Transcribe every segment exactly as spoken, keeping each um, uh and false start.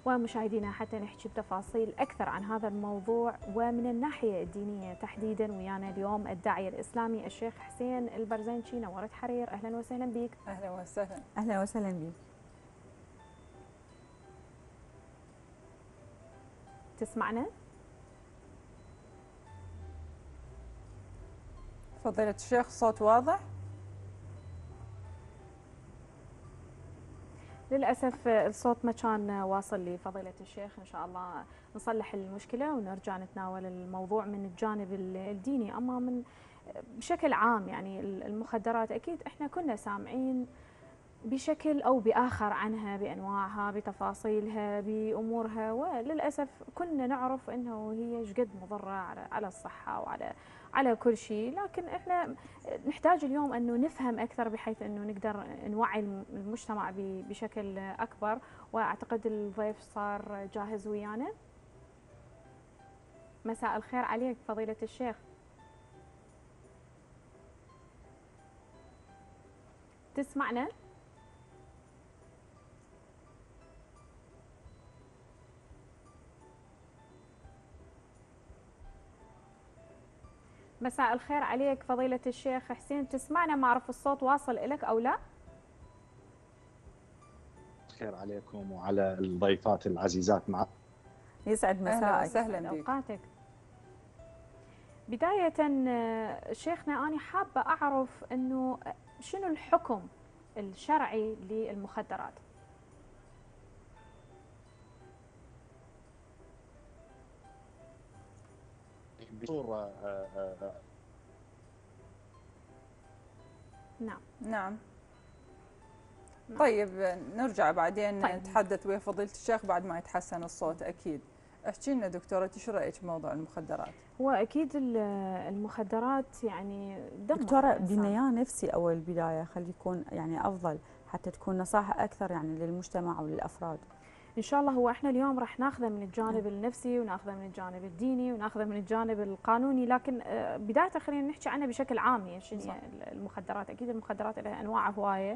ومشاهدينا حتى نحكي بتفاصيل أكثر عن هذا الموضوع ومن الناحية الدينية تحديدا ويانا اليوم الداعية الإسلامي الشيخ حسين البرزنشي. نورت حرير، أهلا وسهلا بك. أهلا وسهلا. أهلا وسهلا بك. تسمعنا؟ فضيلة الشيخ صوت واضح؟ للأسف الصوت ما كان واصل لفضيلة الشيخ، إن شاء الله نصلح المشكلة ونرجع نتناول الموضوع من الجانب الديني. أما من بشكل عام يعني المخدرات أكيد إحنا كنا سامعين بشكل أو بآخر عنها، بأنواعها، بتفاصيلها، بأمورها، وللأسف كنا نعرف أنه هي شقد مضرة على الصحة وعلى على كل شيء، لكن احنا نحتاج اليوم انه نفهم اكثر بحيث انه نقدر نوعي المجتمع بشكل اكبر. واعتقد الضيف صار جاهز ويانا. مساء الخير عليك فضيلة الشيخ. تسمعنا؟ مساء الخير عليك فضيلة الشيخ حسين، تسمعنا؟ ما أعرف الصوت واصل إليك أو لا. خير عليكم وعلى الضيفات العزيزات معك. يسعد مساءك. أهلا وسهلا أوقاتك. بداية شيخنا أنا حابة أعرف أنه شنو الحكم الشرعي للمخدرات؟ بصورة نعم نعم طيب نرجع بعدين طيب. نتحدث ويا فضيلة الشيخ بعد ما يتحسن الصوت. أكيد. احكي لنا دكتورة شو رأيك بموضوع المخدرات؟ هو أكيد المخدرات يعني دكتورة بنيان نفسي أول البداية خلي يكون يعني أفضل حتى تكون نصائح أكثر يعني للمجتمع وللأفراد. إن شاء الله. هو إحنا اليوم راح ناخذه من الجانب النفسي وناخذه من الجانب الديني وناخذه من الجانب القانوني، لكن بداية خلينا نحكي عنها بشكل عام. يعني شنو المخدرات؟ أكيد المخدرات لها أنواع هواية،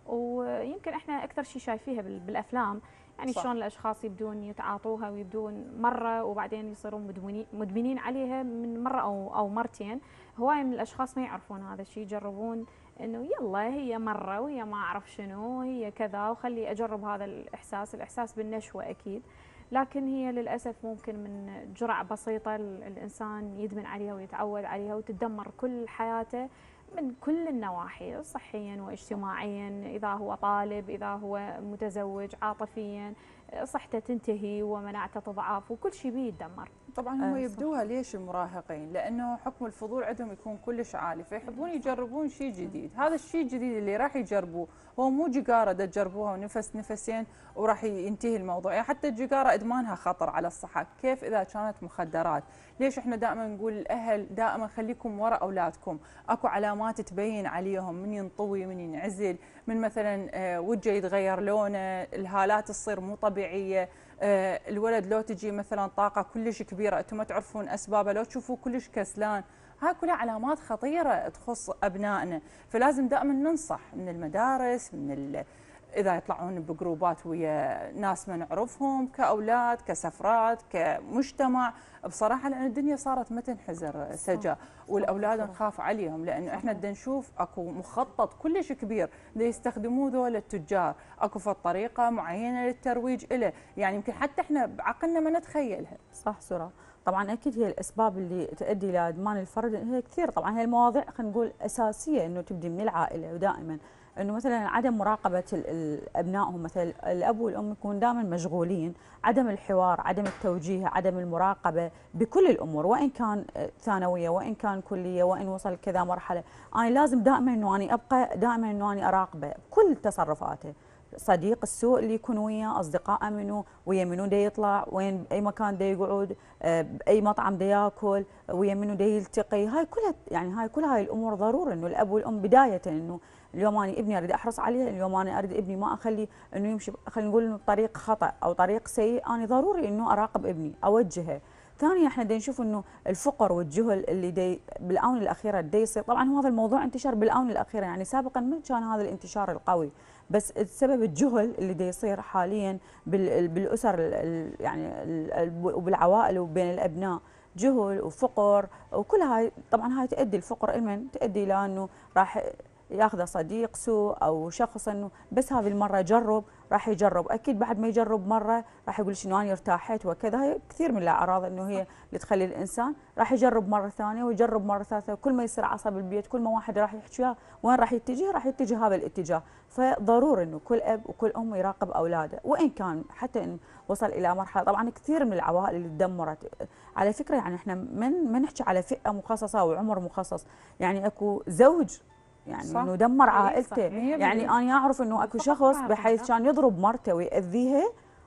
ويمكن إحنا أكثر شيء شايفيها بالأفلام، يعني صح. شلون الأشخاص يبدون يتعاطوها ويبدون مرة وبعدين يصيرون مدمنين مدمنين عليها من مرة أو أو مرتين. هواية من الأشخاص ما يعرفون هذا الشيء، يجربون انه يلا هي مره وهي ما اعرف شنو هي كذا وخلي اجرب هذا الاحساس، الاحساس بالنشوه اكيد، لكن هي للاسف ممكن من جرعه بسيطه الانسان يدمن عليها ويتعود عليها وتتدمر كل حياته من كل النواحي، صحيا واجتماعيا، اذا هو طالب، اذا هو متزوج، عاطفيا، صحته تنتهي ومناعته تضعف وكل شيء بيه يتدمر. طبعا هو يبدوها ليش المراهقين؟ لانه حكم الفضول عندهم يكون كلش عالي، فيحبون يجربون شيء جديد. هذا الشيء الجديد اللي راح يجربوه هو مو جيجاره تجربوها ونفس نفسين وراح ينتهي الموضوع، يعني حتى الجيجاره ادمانها خطر على الصحه، كيف اذا كانت مخدرات؟ ليش احنا دائما نقول الاهل دائما خليكم وراء اولادكم، اكو علامات تبين عليهم من ينطوي، من ينعزل، من مثلا وجهه يتغير لونه، الهالات تصير مو طبيعيه، الولد لو تجي مثلا طاقه كلش كبيره انتم ما تعرفون اسبابها، لو تشوفوه كلش كسلان، هاي كلها علامات خطيره تخص ابنائنا، فلازم دائما ننصح من المدارس، من ال... اذا يطلعون بجروبات ويا ناس ما نعرفهم، كاولاد، كسفرات، كمجتمع، بصراحه لان الدنيا صارت ما تنحزر سجا، والاولاد نخاف عليهم لانه احنا بدنا نشوف اكو مخطط كلش كبير يستخدموه ذول التجار، اكو في طريقه معينه للترويج له، يعني يمكن حتى احنا بعقلنا ما نتخيلها. صح سرى. طبعا اكيد هي الاسباب اللي تؤدي الى ادمان الفرد هي كثير، طبعا هي المواضيع خلينا نقول اساسيه انه تبدي من العائله، ودائما انه مثلا عدم مراقبه ابنائهم، مثلا الاب والام يكون دائما مشغولين، عدم الحوار، عدم التوجيه، عدم المراقبه بكل الامور، وان كان ثانويه وان كان كليه وان وصل كذا مرحله، انا لازم دائما انه اني ابقى دائما انه اني اراقبه بكل تصرفاته، صديق السوء اللي يكون وياه، اصدقائه منو، ويا منو دا يطلع، وين باي مكان دا يقعد، باي مطعم دا ياكل، ويا منو دا يلتقي، هاي كلها يعني هاي كل هاي الامور ضروري انه الاب والام بدايه انه اليوم انا ابني اريد احرص عليه، اليوم انا اريد ابني ما اخلي انه يمشي خلينا نقول انه بطريق خطا او طريق سيء، انا ضروري انه اراقب ابني، اوجهه. ثانيا احنا دا نشوف انه الفقر والجهل اللي دي بالاونه الاخيره دا يصير، طبعا هو هذا الموضوع انتشر بالاونه الاخيره، يعني سابقا ما كان هذا الانتشار القوي، بس السبب الجهل اللي دا يصير حاليا بالاسر يعني وبالعوائل وبين الابناء، جهل وفقر وكل هاي. طبعا هاي تؤدي الفقر لمن؟ تؤدي الى انه راح ياخذه صديق سوء او شخص انه بس هذه المره جرب، راح يجرب اكيد بعد ما يجرب مره راح يقول شنو انا ارتاحت وكذا. هي كثير من الاعراض انه هي اللي تخلي الانسان راح يجرب مره ثانيه ويجرب مره ثالثه. كل ما يصير عصب البيت، كل ما واحد راح يحكي وياه وين راح يتجه، راح يتجه هذا الاتجاه. فضروري انه كل اب وكل ام يراقب اولاده، وان كان حتى ان وصل الى مرحله. طبعا كثير من العوائل اللي تدمرت على فكره، يعني احنا من ما نحكي على فئه مخصصه وعمر مخصص، يعني اكو زوج يعني انه دمر عائلته. يعني انا اعرف انه اكو شخص بحيث كان يضرب مرته ويأذيها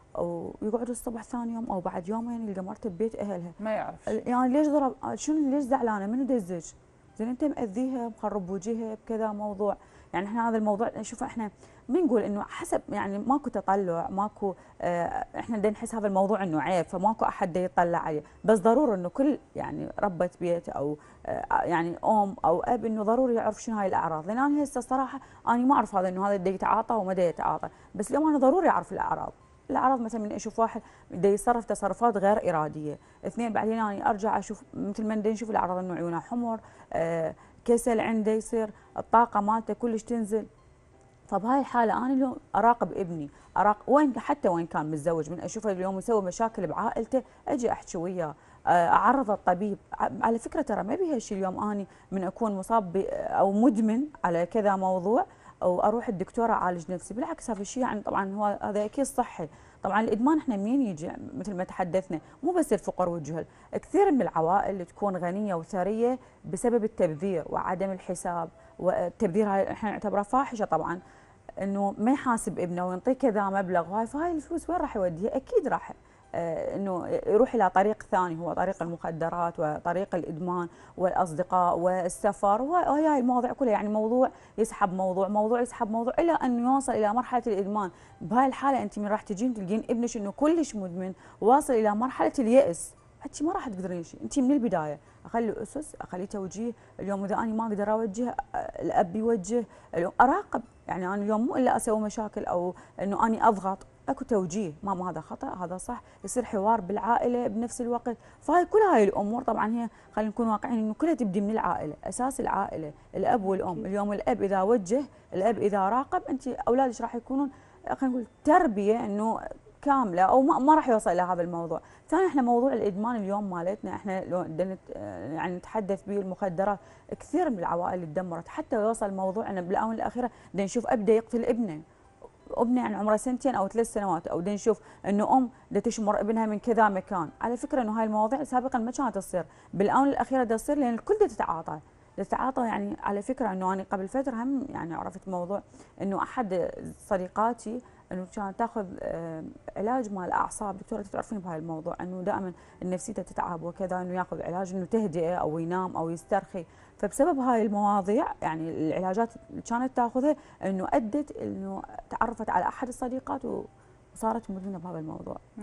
ويقعد الصبح ثاني يوم او بعد يومين يلقى مرته ببيت اهلها ما يعرف. يعني ليش ضرب؟ شنو ليش زعلانه؟ منو دزج؟ زين انت مأذيها مخرب وجهها بكذا موضوع. يعني احنا هذا الموضوع نشوفه، احنا ما نقول انه حسب، يعني ماكو تطلع، ماكو اه احنا بدنا نحس هذا الموضوع انه عيب فماكو احد يطلع عليه، بس ضروري انه كل يعني ربة بيت او اه يعني ام او اب انه ضروري يعرف شنو هاي الاعراض. لان انا هسه الصراحه انا ما اعرف هذا انه هذا بده يتعاطى وما بده يتعاطى، بس اليوم انا ضروري اعرف الاعراض. الاعراض مثلا من اشوف واحد بده يتصرف تصرفات غير اراديه، اثنين بعدين انا يعني ارجع اشوف مثل ما بدنا نشوف الاعراض انه عيونه حمر، اه كسل عنده يصير، الطاقه مالته كلش تنزل. فبهاي الحاله انا اليوم اراقب ابني، اراقب وين حتى وين كان متزوج، من اشوفه اليوم يسوي مشاكل بعائلته اجي احكي وياه، اعرض الطبيب. على فكره ترى ما بيها شيء اليوم اني من اكون مصاب او مدمن على كذا موضوع او اروح الدكتوره اعالج نفسي، بالعكس هذا الشيء يعني طبعا هو هذا اكيد صحي. طبعا الادمان احنا منين يجي؟ مثل ما تحدثنا مو بس الفقر والجهل، كثير من العوائل اللي تكون غنيه وثريه بسبب التبذير وعدم الحساب، والتبذير هاي احنا نعتبره فاحشه طبعا، انه ما يحاسب ابنه وينطيه كذا مبلغ وهاي، فهاي الفلوس وين راح يوديها؟ اكيد راح آه انه يروح الى طريق ثاني هو طريق المخدرات وطريق الادمان والاصدقاء والسفر وهي هاي المواضيع كلها. يعني موضوع يسحب موضوع، موضوع يسحب موضوع، الى ان يوصل الى مرحله الادمان. بهاي الحاله انت من راح تجين تلقين ابنك انه كلش مدمن واصل الى مرحله اليأس، انت ما راح تقدرين شيء. انت من البدايه اخلي اسس، اخلي توجيه. اليوم اذا انا ما اقدر اوجه الاب يوجه، اليوم اراقب. يعني انا اليوم مو الا اسوي مشاكل او انه اني اضغط، اكو توجيه، ماما هذا خطا هذا صح، يصير حوار بالعائله بنفس الوقت. فهاي كل هاي الامور طبعا هي خلينا نكون واقعيين انه كلها تبدي من العائله، اساس العائله الاب والام. اليوم الاب اذا وجه، الاب اذا راقب، انت اولادك راح يكونون خلينا نقول تربيه انه كامله او ما, ما راح يوصل الى هذا الموضوع. ثاني احنا موضوع الادمان اليوم مالتنا احنا لو يعني نتحدث به المخدرات، كثير من العوائل اللي تدمرت حتى يوصل موضوع انه بالاونه الاخيره بدنا نشوف اب بده يقتل ابنه، ابنه يعني عمره سنتين او ثلاث سنوات، او بدنا نشوف انه ام بدها تشمر ابنها من كذا مكان. على فكره انه هاي المواضيع سابقا ما كانت تصير، بالاونه الاخيره بدها تصير لان الكل بده تتعاطى. تتعاطى يعني على فكره انه انا قبل فتره هم يعني عرفت موضوع انه احد صديقاتي انه كانت تاخذ علاج مال اعصاب. دكتوره تعرفين بهاي الموضوع انه دائما نفسيته تتعب وكذا، انه ياخذ علاج انه تهدئه او ينام او يسترخي. فبسبب هاي المواضيع يعني العلاجات اللي كانت تاخذها انه ادت انه تعرفت على احد الصديقات وصارت مدمنه بهذا الموضوع.